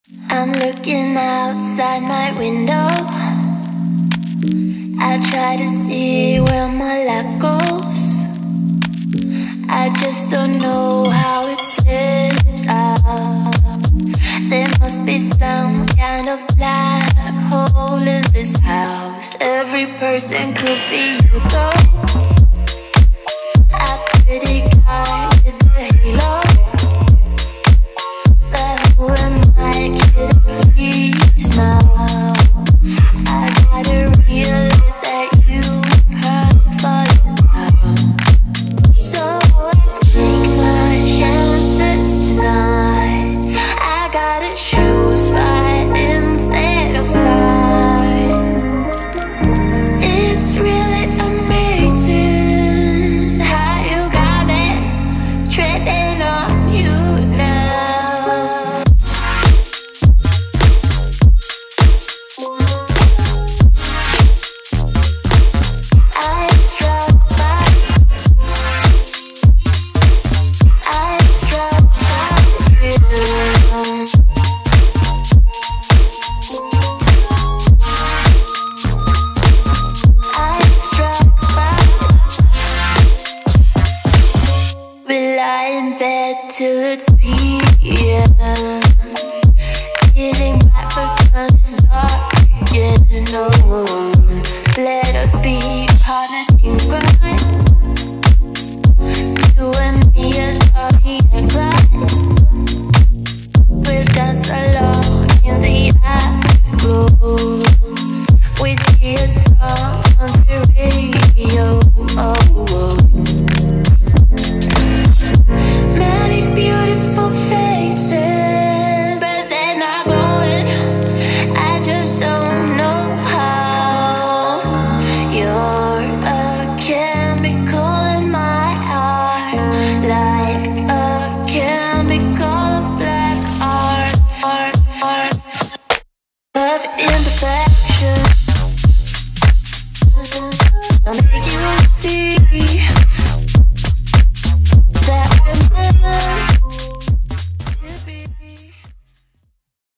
I'm looking outside my window. I try to see where my luck goes. I just don't know how it slips out. There must be some kind of black hole in this house. Every person could be you though. A pretty guy with a halo. But who am I kidding, please now? I gotta realize that you have fallen down. So let's take my chances tonight. I gotta choose fight instead of flight. It's really amazing how you got me treading on you now. I struck by you. We lie in bed till it's PM, eating breakfast when it's dark again. No, let us be partners in crime.